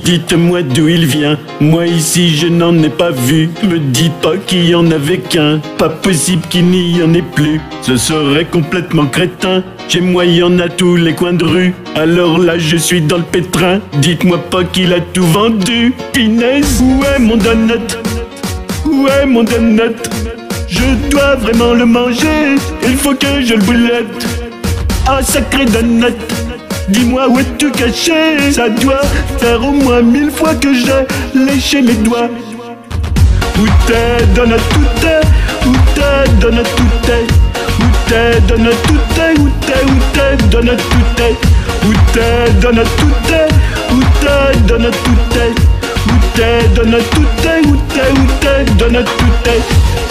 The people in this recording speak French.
Dites-moi d'où il vient, moi ici je n'en ai pas vu. Me dites pas qu'il y en avait qu'un, pas possible qu'il n'y en ait plus. Ce serait complètement crétin, chez moi il y en a tous les coins de rue. Alors là je suis dans le pétrin, dites-moi pas qu'il a tout vendu. Pinaise, où est mon donut? Où est mon donut? Je dois vraiment le manger, il faut que je le boulette. Ah sacré donut, dis-moi où es-tu caché? Ça doit faire au moins 1000 fois que j'ai léché mes doigts. Où t'es donut, tout est? Où t'es donut, tout est? Où t'es donut, tout est? Où t'es donut, tout est? Où t'es donut, tout est? Où t'es donut, tout est? Où t'es donut, tout est? Où t'es donut, tout est?